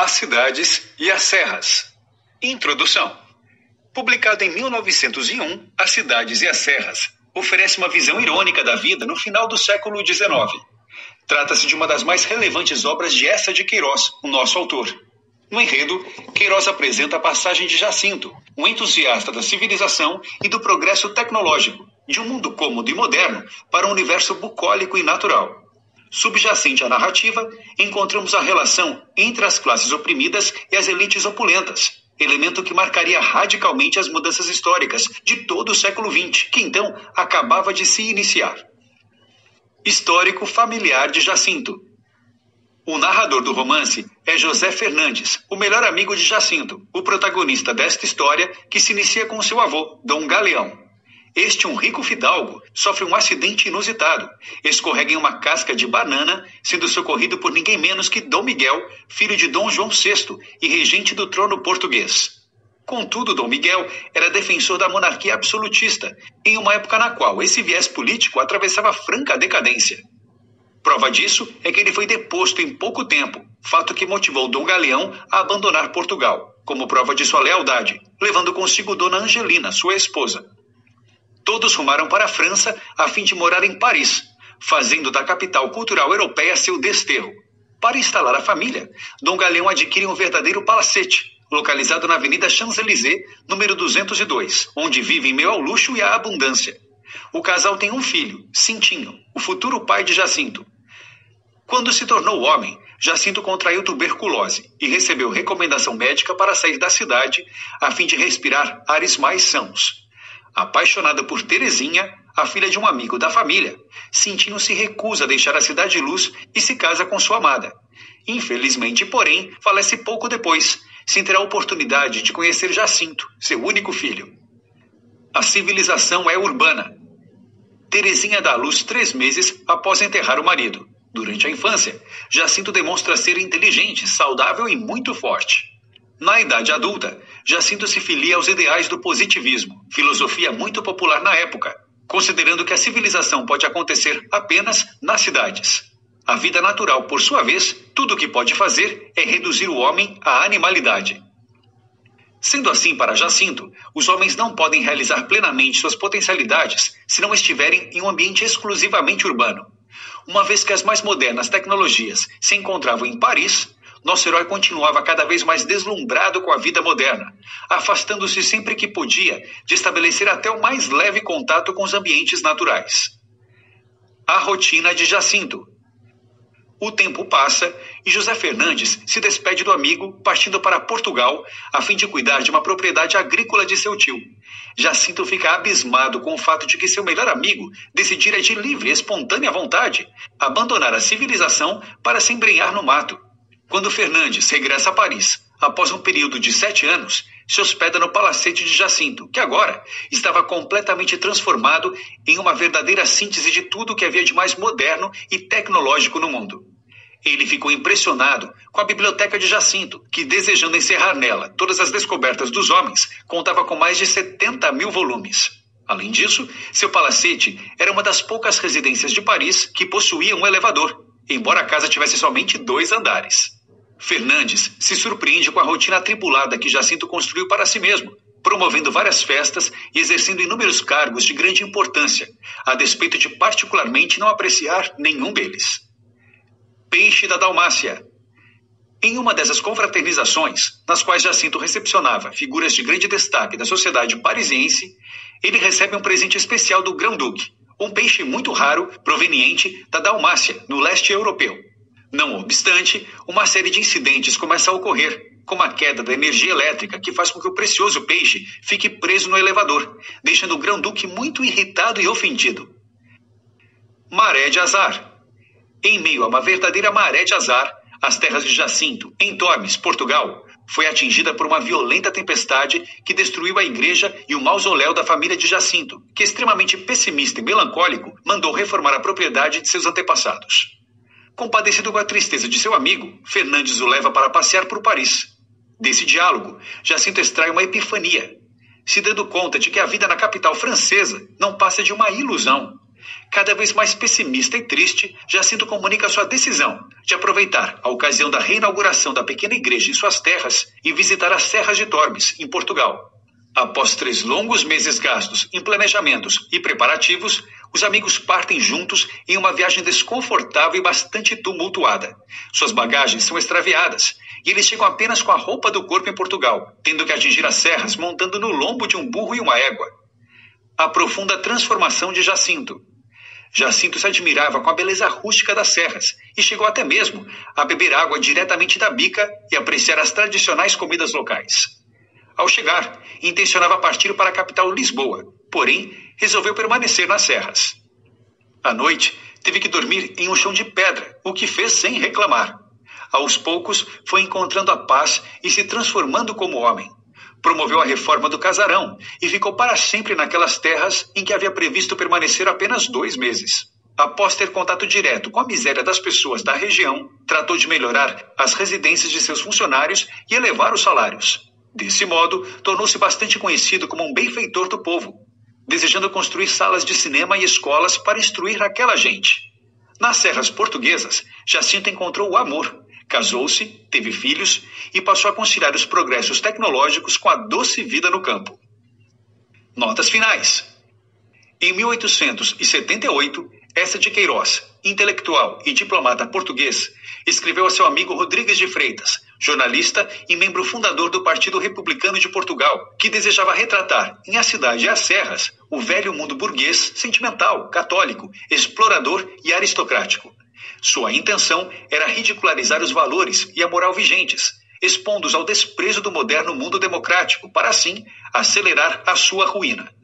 As cidades e as serras. Introdução. Publicado em 1901, As Cidades e as Serras oferece uma visão irônica da vida no final do século XIX. Trata-se de uma das mais relevantes obras de Eça de Queiroz, o nosso autor. No enredo, Queiroz apresenta a passagem de Jacinto, um entusiasta da civilização e do progresso tecnológico, de um mundo cômodo e moderno para um universo bucólico e natural. Subjacente à narrativa, encontramos a relação entre as classes oprimidas e as elites opulentas, elemento que marcaria radicalmente as mudanças históricas de todo o século XX, que então acabava de se iniciar. Histórico familiar de Jacinto. O narrador do romance é José Fernandes, o melhor amigo de Jacinto, o protagonista desta história que se inicia com seu avô, Dom Galeão. Este, um rico fidalgo, sofre um acidente inusitado, escorrega em uma casca de banana, sendo socorrido por ninguém menos que Dom Miguel, filho de Dom João VI e regente do trono português. Contudo, Dom Miguel era defensor da monarquia absolutista, em uma época na qual esse viés político atravessava franca decadência. Prova disso é que ele foi deposto em pouco tempo, fato que motivou Dom Galeão a abandonar Portugal, como prova de sua lealdade, levando consigo Dona Angelina, sua esposa. Todos rumaram para a França a fim de morar em Paris, fazendo da capital cultural europeia seu desterro. Para instalar a família, Dom Galeão adquire um verdadeiro palacete, localizado na Avenida Champs-Élysées, número 202, onde vive em meio ao luxo e à abundância. O casal tem um filho, Cintinho, o futuro pai de Jacinto. Quando se tornou homem, Jacinto contraiu tuberculose e recebeu recomendação médica para sair da cidade a fim de respirar ares mais sãos. Apaixonado por Terezinha, a filha de um amigo da família, Cintinho se recusa a deixar a Cidade de Luz e se casa com sua amada. Infelizmente, porém, falece pouco depois, sem ter a oportunidade de conhecer Jacinto, seu único filho. A civilização é urbana. Terezinha dá à luz 3 meses após enterrar o marido. Durante a infância, Jacinto demonstra ser inteligente, saudável e muito forte. Na idade adulta, Jacinto se filia aos ideais do positivismo, filosofia muito popular na época, considerando que a civilização pode acontecer apenas nas cidades. A vida natural, por sua vez, tudo o que pode fazer é reduzir o homem à animalidade. Sendo assim, para Jacinto, os homens não podem realizar plenamente suas potencialidades se não estiverem em um ambiente exclusivamente urbano. Uma vez que as mais modernas tecnologias se encontravam em Paris, nosso herói continuava cada vez mais deslumbrado com a vida moderna, afastando-se sempre que podia de estabelecer até o mais leve contato com os ambientes naturais. A rotina de Jacinto. O tempo passa e José Fernandes se despede do amigo, partindo para Portugal, a fim de cuidar de uma propriedade agrícola de seu tio. Jacinto fica abismado com o fato de que seu melhor amigo decidira de livre e espontânea vontade abandonar a civilização para se embrenhar no mato. Quando Fernandes regressa a Paris, após um período de 7 anos, se hospeda no palacete de Jacinto, que agora estava completamente transformado em uma verdadeira síntese de tudo o que havia de mais moderno e tecnológico no mundo. Ele ficou impressionado com a biblioteca de Jacinto, que, desejando encerrar nela todas as descobertas dos homens, contava com mais de 70 mil volumes. Além disso, seu palacete era uma das poucas residências de Paris que possuía um elevador, embora a casa tivesse somente 2 andares. Fernandes se surpreende com a rotina atribulada que Jacinto construiu para si mesmo, promovendo várias festas e exercendo inúmeros cargos de grande importância, a despeito de particularmente não apreciar nenhum deles. Peixe da Dalmácia. Em uma dessas confraternizações, nas quais Jacinto recepcionava figuras de grande destaque da sociedade parisiense, ele recebe um presente especial do Grão-Duque, um peixe muito raro proveniente da Dalmácia, no leste europeu. Não obstante, uma série de incidentes começa a ocorrer, como a queda da energia elétrica, que faz com que o precioso peixe fique preso no elevador, deixando o Grão-Duque muito irritado e ofendido. Maré de azar. Em meio a uma verdadeira maré de azar, as terras de Jacinto, em Tormes, Portugal, foi atingida por uma violenta tempestade que destruiu a igreja e o mausoléu da família de Jacinto, que, extremamente pessimista e melancólico, mandou reformar a propriedade de seus antepassados. Compadecido com a tristeza de seu amigo, Fernandes o leva para passear por Paris. Desse diálogo, Jacinto extrai uma epifania, se dando conta de que a vida na capital francesa não passa de uma ilusão. Cada vez mais pessimista e triste, Jacinto comunica sua decisão de aproveitar a ocasião da reinauguração da pequena igreja em suas terras e visitar as Serras de Tormes, em Portugal. Após 3 longos meses gastos em planejamentos e preparativos, os amigos partem juntos em uma viagem desconfortável e bastante tumultuada. Suas bagagens são extraviadas e eles chegam apenas com a roupa do corpo em Portugal, tendo que atingir as serras montando no lombo de um burro e uma égua. A profunda transformação de Jacinto. Jacinto se admirava com a beleza rústica das serras e chegou até mesmo a beber água diretamente da bica e apreciar as tradicionais comidas locais. Ao chegar, intencionava partir para a capital Lisboa, porém, resolveu permanecer nas serras. À noite, teve que dormir em um chão de pedra, o que fez sem reclamar. Aos poucos, foi encontrando a paz e se transformando como homem. Promoveu a reforma do casarão e ficou para sempre naquelas terras em que havia previsto permanecer apenas 2 meses. Após ter contato direto com a miséria das pessoas da região, tratou de melhorar as residências de seus funcionários e elevar os salários. Desse modo, tornou-se bastante conhecido como um benfeitor do povo, desejando construir salas de cinema e escolas para instruir aquela gente. Nas serras portuguesas, Jacinto encontrou o amor, casou-se, teve filhos e passou a conciliar os progressos tecnológicos com a doce vida no campo. Notas finais. Em 1878, Eça de Queiroz, intelectual e diplomata português, escreveu a seu amigo Rodrigues de Freitas, jornalista e membro fundador do Partido Republicano de Portugal, que desejava retratar, em A Cidade e as Serras, o velho mundo burguês, sentimental, católico, explorador e aristocrático. Sua intenção era ridicularizar os valores e a moral vigentes, expondo-os ao desprezo do moderno mundo democrático, para assim acelerar a sua ruína.